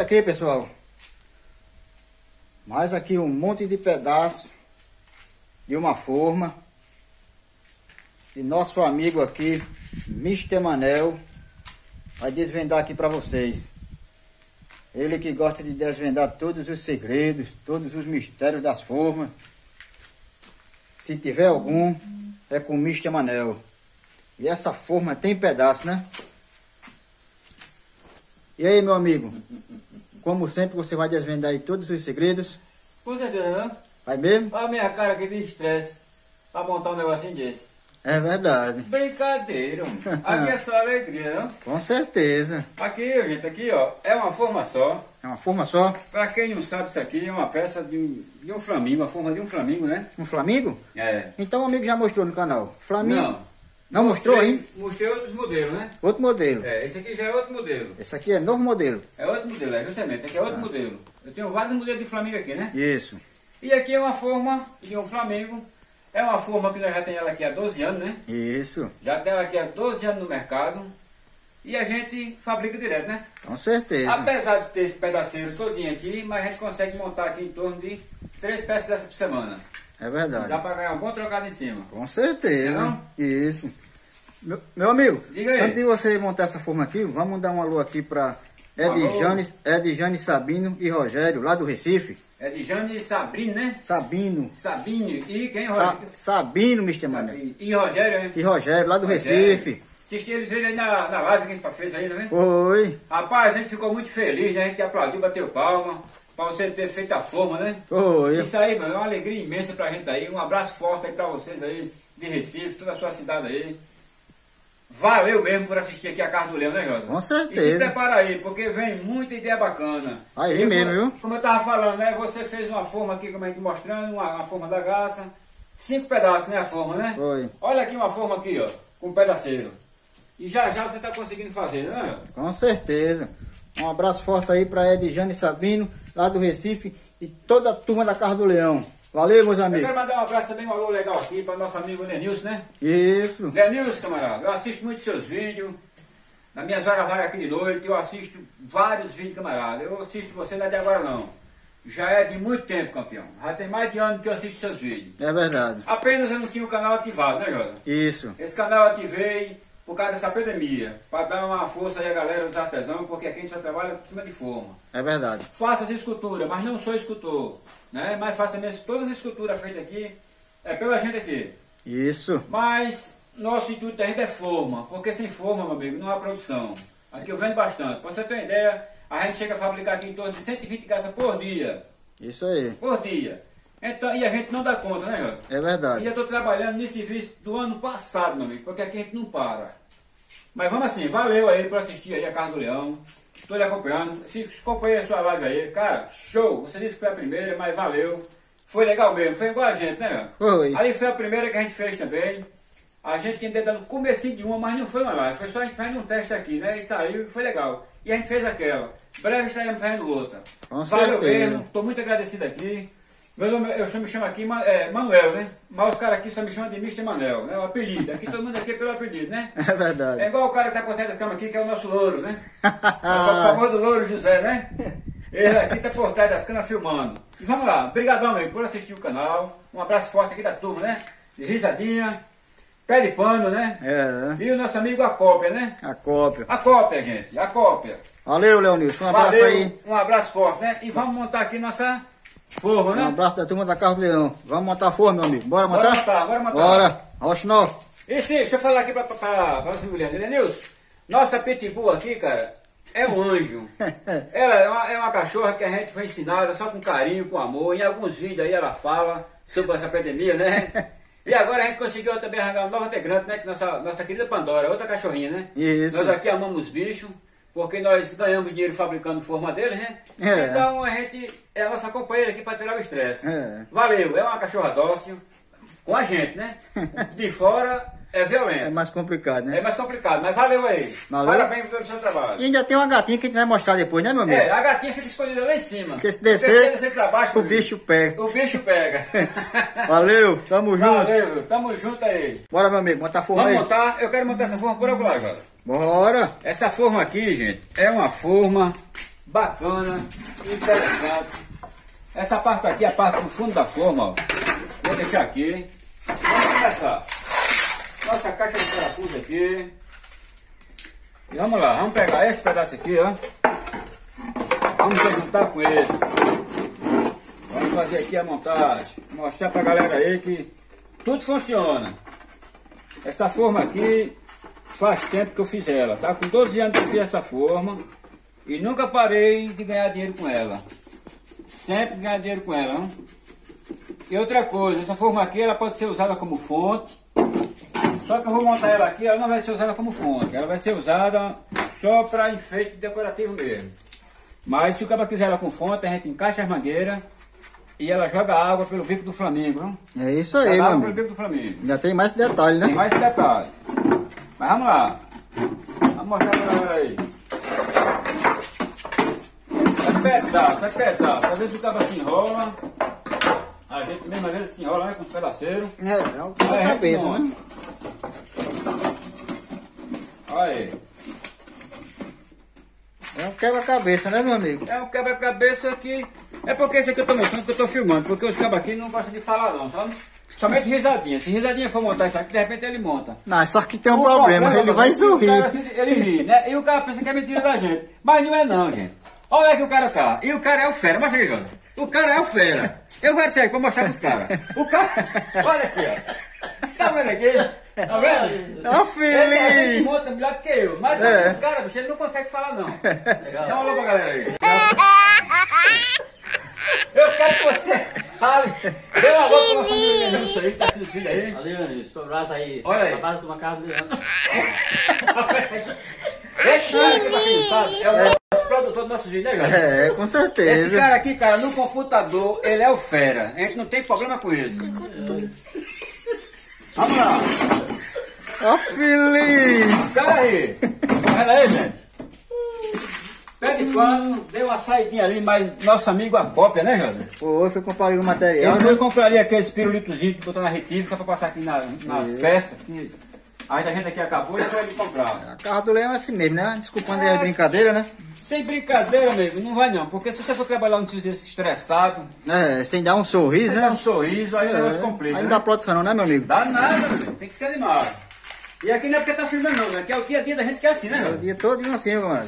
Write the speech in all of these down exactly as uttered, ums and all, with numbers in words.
aqui, pessoal. Mais aqui um monte de pedaços de uma forma. E nosso amigo aqui, mister Manel, vai desvendar aqui para vocês. Ele que gosta de desvendar todos os segredos, todos os mistérios das formas. Se tiver algum, é com o mister Manel. E essa forma tem pedaço, né? E aí, meu amigo? Como sempre, você vai desvendar aí todos os segredos? Com certeza, não? Vai mesmo? Olha a minha cara aqui de estresse pra montar um negocinho desse. É verdade. Brincadeira, mano. Aqui é só alegria, não? Com certeza. Aqui, gente, aqui, ó, é uma forma só. É uma forma só? Pra quem não sabe, isso aqui é uma peça de um, de um flamingo, a forma de um flamingo, né? Um flamingo? É. Então o amigo já mostrou no canal. Flamingo? Não. Não mostrou aí? Mostrei outros modelos, né? Outro modelo. É, esse aqui já é outro modelo. Esse aqui é novo modelo. É outro modelo, é justamente, esse aqui é outro Ah. modelo. Eu tenho vários modelos de flamingo aqui, né? Isso. E aqui é uma forma de um flamingo. É uma forma que nós já temos ela aqui há doze anos, né? Isso. Já tem ela aqui há doze anos no mercado. E a gente fabrica direto, né? Com certeza. Apesar de ter esse pedaceiro todinho aqui, mas a gente consegue montar aqui em torno de três peças dessa por semana. É verdade. Dá pra ganhar um bom trocado em cima. Com certeza. Não? Isso. Meu, meu amigo, Diga aí. antes de você montar essa forma aqui, vamos dar um alô aqui para Edjane, Edjane Sabino e Rogério, lá do Recife. É de Jane e Sabrina, né? Sabino. Sabino e quem? Sa Rogério? Sabino, mister Manel. Sabino. E Rogério, hein? E Rogério, lá do Rogério. Recife. Assisti eles aí na, na live que a gente fez aí, né? Oi. Rapaz, a gente ficou muito feliz, né? A gente aplaudiu, bateu palma. Pra você ter feito a forma, né? Oi. Isso aí, mano, é uma alegria imensa pra gente aí. Um abraço forte aí pra vocês aí, de Recife, toda a sua cidade aí. Valeu mesmo por assistir aqui a Casa do Leão, né, Jota? Com certeza. E se prepara aí, porque vem muita ideia bacana. Aí E mesmo, como, viu? Como eu tava falando, né? Você fez uma forma aqui, como a gente mostrando, uma, uma forma da garça. Cinco pedaços, né, a forma, né? Foi. Olha aqui uma forma aqui, ó, com um pedaceiro. E já já você tá conseguindo fazer, né, Jota? Com certeza. Um abraço forte aí para Edjane Sabino, lá do Recife, e toda a turma da Casa do Leão. Valeu, meus Eu amigos. quero mandar um abraço também, um alô legal aqui para nosso amigo Lenilson, né? Isso. Lenilson, camarada, eu assisto muito seus vídeos. Nas minhas horas vagas aqui de noite, eu assisto vários vídeos, camarada. Eu assisto você não é de agora, não. Já é de muito tempo, campeão. Já tem mais de ano que eu assisto seus vídeos. É verdade. Apenas eu não tinha o canal ativado, né, Jota? Isso. Esse canal eu ativei por causa dessa pandemia, para dar uma força aí a galera dos artesãos, porque aqui a gente só trabalha por cima de forma. É verdade. Faça as esculturas, mas não sou escultor, né? Mas faça mesmo, todas as esculturas feitas aqui, é pela gente aqui. Isso. Mas nosso intuito da gente é forma, porque sem forma, meu amigo, não há produção. Aqui eu vendo bastante. Para você ter uma ideia, a gente chega a fabricar aqui em torno de cento e vinte garças por dia. Isso aí. Por dia. Então, e a gente não dá conta, né, Jota? É E verdade. eu estou trabalhando nesse serviço do ano passado, meu amigo, porque aqui a gente não para. Mas vamos assim, valeu aí por assistir aí a Casa do Leão. Estou lhe acompanhando. Se acompanhei a sua live aí, cara, show. Você disse que foi a primeira, mas valeu. Foi legal mesmo, foi igual a gente, né, Jota? Foi. Ali foi a primeira que a gente fez também. A gente que ainda no comecinho de uma, mas não foi uma live. Foi só a gente fazendo um teste aqui, né? E saiu e foi legal. E a gente fez aquela. Breve estaremos fazendo outra. Com Valeu certeza. mesmo. Estou muito agradecido aqui. Meu nome, eu me chamo aqui é, Manuel, né? Mas os caras aqui só me chamam de mister Manel, né? O apelido. Aqui todo mundo aqui é pelo apelido, né? É verdade. É igual o cara que tá por trás da cama aqui, que é o nosso louro, né? O famoso louro José, né? Ele aqui tá por trás das camas filmando. E vamos lá. Obrigadão, amigo, por assistir o canal. Um abraço forte aqui da turma, né? De risadinha. Pé de pano, né? É, E o nosso amigo a cópia, né? a cópia. A cópia, gente. A cópia. Valeu, Leonilson. Um abraço Valeu, aí. um abraço forte, né? E vamos montar aqui nossa forma, né? Um abraço da turma da Casa do Leão. Vamos montar a forma, meu amigo. Bora montar? Bora montar, bora montar. Bora. Roxinol. E sim, deixa eu falar aqui para para para o Guilherme. Lenilson, nossa pitbull aqui, cara, é um anjo. Ela é uma, é uma cachorra que a gente foi ensinada só com carinho, com amor. Em alguns vídeos aí ela fala sobre essa pandemia, né? E agora a gente conseguiu também arranjar uma nova integrante, né? Que nossa, nossa querida Pandora, outra cachorrinha, né? Isso. Nós aqui amamos bicho, porque nós ganhamos dinheiro fabricando forma deles, né? É. Então a gente é a nossa companheira aqui para tirar o estresse. É. Valeu, é uma cachorra dócil, com a gente, né? De fora é violento. É mais complicado, né? É mais complicado, mas valeu aí. Valeu. Parabéns pelo seu trabalho. E ainda tem uma gatinha que a gente vai mostrar depois, né, meu amigo? É, a gatinha fica escondida lá em cima. Porque se descer, descer pra baixo, o meu amigo, bicho pega. O bicho pega. Valeu, tamo junto. Valeu, tamo junto aí. Bora, meu amigo, montar a forma Vamos aí. montar, eu quero montar essa forma por agora, agora. Bora. Essa forma aqui, gente, é uma forma bacana, interessante. Essa parte aqui é a parte do fundo da forma, ó. Vou deixar aqui. Vamos começar. Nossa caixa de parafuso aqui. E vamos lá, vamos pegar esse pedaço aqui, ó. Vamos juntar com esse. Vamos fazer aqui a montagem. Mostrar pra galera aí que tudo funciona. Essa forma aqui faz tempo que eu fiz ela, tá? Com doze anos que eu fiz essa forma e nunca parei de ganhar dinheiro com ela. Sempre ganhar dinheiro com ela, não? E outra coisa, essa forma aqui ela pode ser usada como fonte. Só que eu vou montar ela aqui, ela não vai ser usada como fonte. Ela vai ser usada só para enfeite decorativo mesmo. Mas se o cara quiser ela com fonte, a gente encaixa as mangueiras e ela joga água pelo bico do Flamengo, não? É isso aí, mano. Pelo bico do Flamengo. Já tem mais detalhe, né? Tem mais detalhe. Mas vamos lá. Vamos mostrar pra galera aí. É pedaço, é pedaço. Às vezes o cabo se enrola. A gente mesmo às vezes se enrola, né, com os pedaceiros. É, é o que é a cabeça, né? Olha aí. É um quebra-cabeça, né, meu amigo? É um quebra-cabeça que... É porque esse aqui eu tô montando, que eu tô filmando. Porque os cabos aqui não gostam de falar não, sabe? Somente risadinha. Se risadinha for montar isso aqui, de repente ele monta. Não, só que tem um problema, problema, ele vai sorrir. Cara, assim, ele ri, né? E o cara pensa que é mentira da gente. Mas não é não, gente. Olha que o cara tá. E o cara é o fera. Mostra aqui, Jota. O cara é o fera. Eu quero sair pra mostrar pros caras. O cara... Olha aqui, ó. Tá vendo aqui? Tá vendo? Ó, filho! Ele monta melhor que eu. Mas é. O cara, bicho, ele não consegue falar não. Legal. Dá um alô pra galera aí. Eu quero que você fale. Dê uma volta pra nossa família Leandro aí, que tá com os filhos aí. Olha, Leandro, estou braço aí. Olha aí. Na base de uma casa do Leandro. Esse cara aqui, pra quem não sabe, é o nosso produtor do nosso vídeo, né, galera? É, com certeza. Esse cara aqui, cara, no computador, ele é o fera. A gente não tem problema com isso. Vamos lá. Ó, feliz! Cara aí. Olha aí, gente. Pé de pano, deu uma saidinha ali, mas nosso amigo a cópia, né, Jota? Foi, foi comprar o material. Ele foi compraria aqueles pirulitozinhos que botou na retífica pra passar aqui na, nas peças. Que aí a gente aqui acabou e foi ele comprar. A carro do Leão é assim mesmo, né? Desculpando é. a brincadeira, né? Sem brincadeira, amigo, não vai não. Porque se você for trabalhar no serviço estressado... É, sem dar um sorriso, sem né? dar um sorriso, aí o é. negócio complica. Aí não né? dá produção não, né, meu amigo? Dá nada, meu amigo. Tem que ser animado. E aqui não é porque tá filmando não, né? Que é o dia a dia da gente que é assim, né, É meu? o dia todo assim, mano.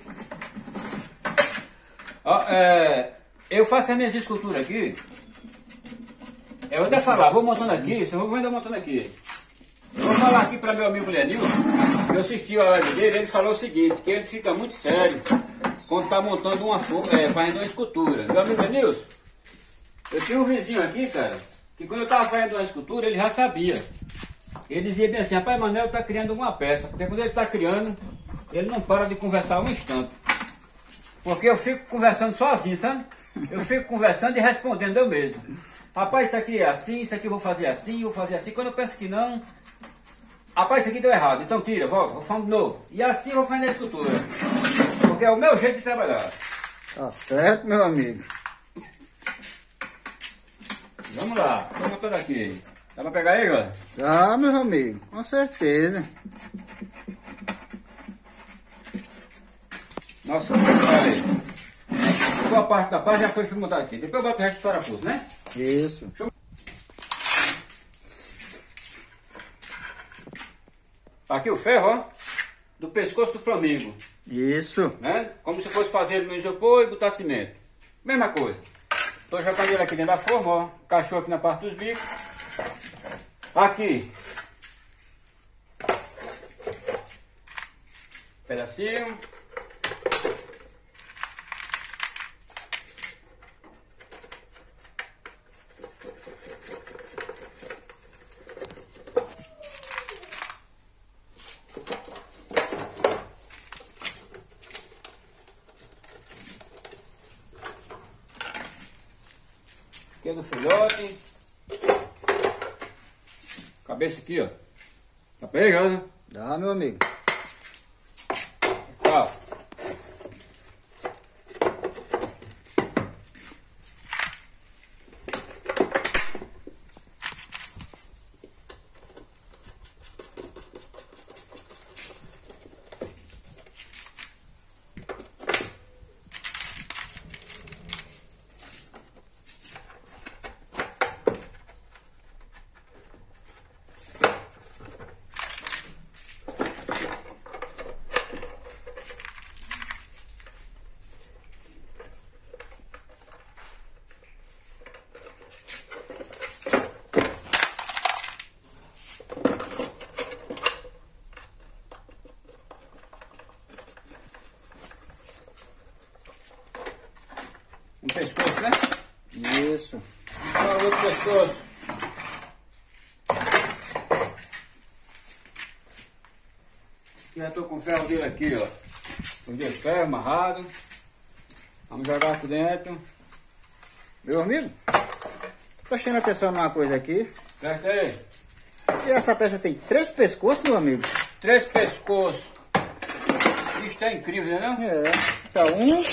Ó, é, eu faço as minhas esculturas aqui. Eu vou até falar, vou montando aqui, eu vou ainda montando aqui. Eu vou falar aqui para meu amigo Lenilson. Eu assisti a live dele, ele falou o seguinte, que ele fica muito sério quando está montando uma é, fazendo uma escultura. Meu amigo Lenilson, eu tinha um vizinho aqui, cara, que quando eu estava fazendo uma escultura, ele já sabia. Ele dizia bem assim, rapaz, Manel está criando uma peça, porque quando ele está criando, ele não para de conversar um instante. Porque eu fico conversando sozinho, sabe? Eu fico conversando e respondendo eu mesmo. Rapaz, isso aqui é assim, isso aqui eu vou fazer assim, vou fazer assim. Quando eu penso que não, rapaz, isso aqui deu errado, então tira, volta, vou fazer de novo. E assim eu vou fazer a escultura. Porque é o meu jeito de trabalhar. Tá certo, meu amigo. Vamos lá, vamos botar aqui. Dá pra pegar aí, ó? Dá, meu amigo, com certeza. Nossa, olha aí. Boa parte da parte já foi montada aqui. Depois eu boto o resto do parafuso, né? Isso. Eu... Aqui o ferro, ó. Do pescoço do Flamengo. Isso. Né? Como se fosse fazer ele no isopor e botar cimento. Mesma coisa. Tô jogando ele aqui dentro da forma, ó. Cachorro aqui na parte dos bicos. Aqui. Pedacinho. Aqui é do filhote. Cabeça aqui, ó. Tá pegando? Dá, meu amigo. Tchau. o outro pescoço. Já estou com o ferro dele aqui, ó. Com dois ferros amarrados. Vamos jogar aqui dentro. Meu amigo, prestando atenção numa coisa aqui. Presta aí. E essa peça tem três pescoços, meu amigo. Três pescoços. Isso é incrível, né? Não? É. Tá um,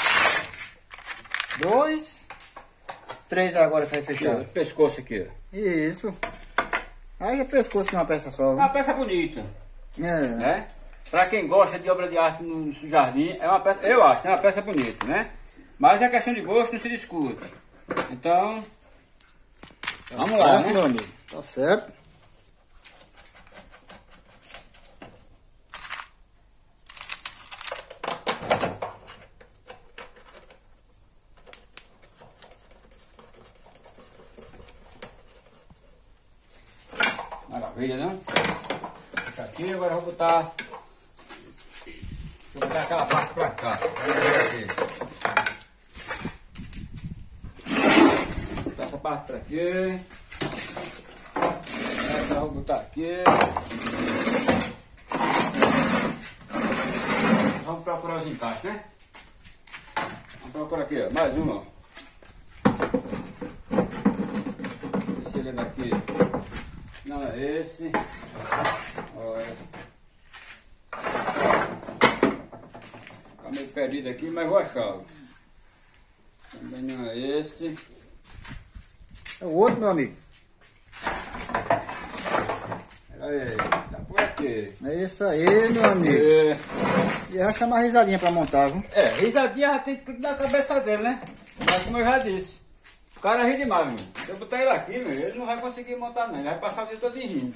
dois, três agora sai fechado. O pescoço aqui, ó. Isso. Aí é pescoço de uma peça só. É uma peça bonita, É. né? Pra quem gosta de obra de arte no jardim, é uma peça, eu acho, é uma peça bonita, né? Mas a questão de gosto não se discute. Então, Tá vamos certo, lá, né? meu amigo. Tá certo. Maravilha, né? Fica aqui, agora eu vou botar. Vou botar aquela parte pra cá. Vou botar essa parte pra aqui. Essa eu vou botar aqui. Vamos procurar os encaixes, né? Vamos procurar aqui, ó. Mais uma, ó. Esse ele é daqui. Não é esse. Olha. Tá meio perdido aqui, mas vou achar. Também não é esse. É o outro, meu amigo. Aí, tá por aqui. É isso aí, meu amigo. É, E eu vou chamar a risadinha pra montar, viu? é, risadinha já tem tudo na cabeça dele, né? Mas como eu já disse, o cara ri demais, meu. Se eu botar ele aqui, meu, ele não vai conseguir montar não. Ele vai passar o dia todo rindo.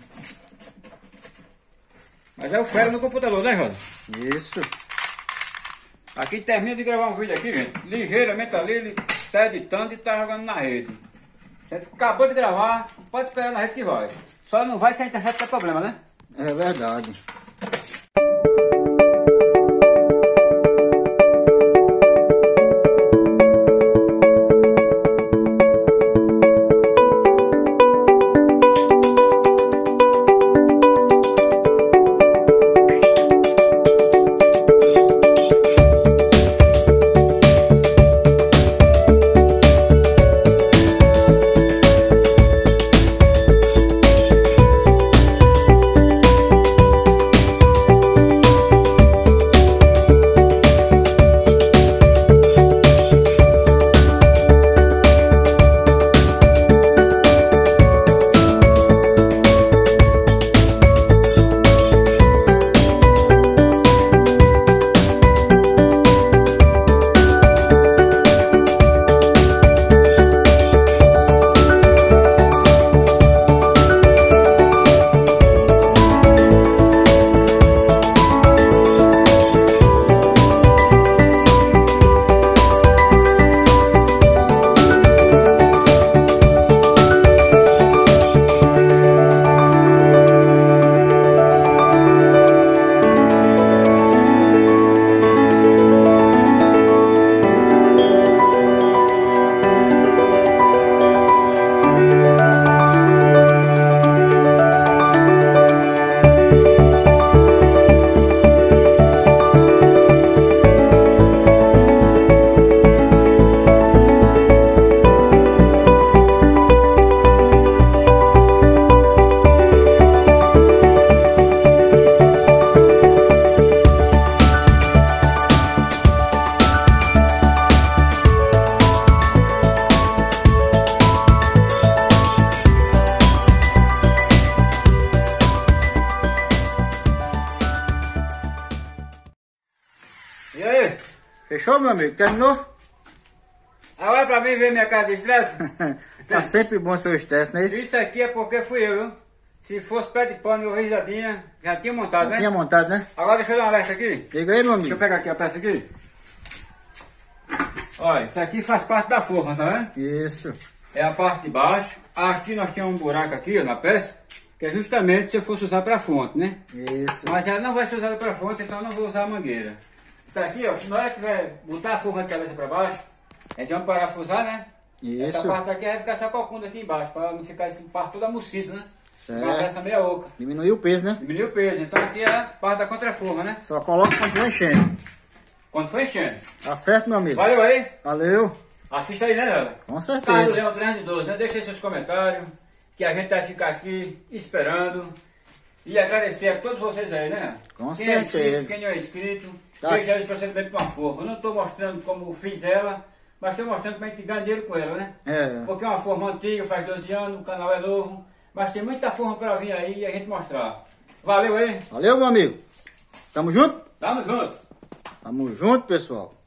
Mas é o fera no computador, né, Rosa? Isso. Aqui termina de gravar um vídeo aqui, gente. Ligeiramente ali, ele tá editando e tá jogando na rede. A gente acabou de gravar, pode esperar na rede que vai. Só não vai se a internet ter problema, né? É verdade. E aí? Fechou, meu amigo? Terminou? Agora pra mim ver minha cara de estresse? Tá sempre bom seu estresse, não é isso? Isso aqui é porque fui eu, viu? Se fosse pé de pano e risadinha, já tinha montado, né? Tinha montado, né? Agora deixa eu dar uma leste aqui. Liga aí, meu Deixa eu amigo. pegar aqui a peça aqui. Olha, isso aqui faz parte da forma, tá vendo? Isso. É a parte de baixo. Aqui nós temos um buraco aqui, ó, na peça, que é justamente se eu fosse usar para fonte, né? Isso. Mas ela não vai ser usada para fonte, então eu não vou usar a mangueira. Isso aqui, ó, na hora que vai botar a forma de cabeça para baixo, a gente vai parafusar, né? Isso. Essa parte aqui vai ficar essa cocunda aqui embaixo, para não ficar essa parte toda muciça, né? Certo. Pra essa meia oca. Diminuiu o peso, né? Diminuiu o peso. Então aqui é a parte da contraforma, né? Só coloca quando for enchendo. Quando for enchendo. Tá certo, meu amigo? Valeu aí. Valeu. Assista aí, né, Nela? Com certeza. Carlos Leão trezentos e doze, né? Deixa aí seus comentários, que a gente vai ficar aqui esperando. E agradecer a todos vocês aí, né? Com quem é certeza. inscrito, quem não é inscrito, Tá. deixa ela de procedimento com a forma. Eu não estou mostrando como fiz ela, mas estou mostrando como a gente ganha dinheiro com ela, né? É. Porque é uma forma antiga, faz doze anos, o canal é novo, mas tem muita forma para vir aí e a gente mostrar. Valeu aí. Valeu, meu amigo. Tamo junto? Tamo junto. Tamo junto, pessoal.